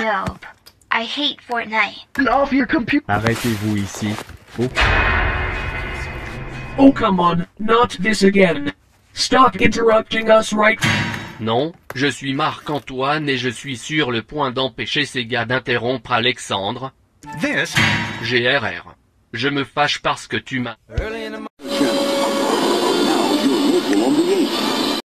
No. I hate Fortnite. Off your computer. Arrêtez-vous ici. Oh. Oh come on, not this again. Stop interrupting us right. Non, je suis Marc-Antoine et je suis sur le point d'empêcher ces gars d'interrompre Alexandre. This GRR. Je me fâche parce que tu m'as... Now you're local on the 8.